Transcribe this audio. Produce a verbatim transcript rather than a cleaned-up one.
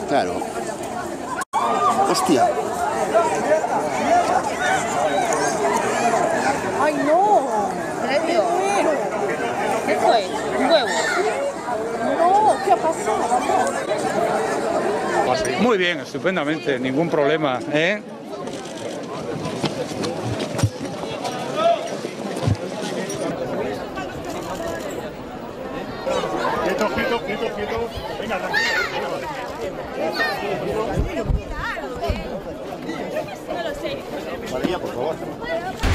Claro. Hostia. ¡Ay, no! ¿Premio? ¿Qué fue? ¿Un huevo? No, ¿qué ha pasado? Muy bien, estupendamente, ningún problema, ¿eh? Quieto, quieto, quieto, quieto. Venga, tranquilo. No lo sé. María, por favor.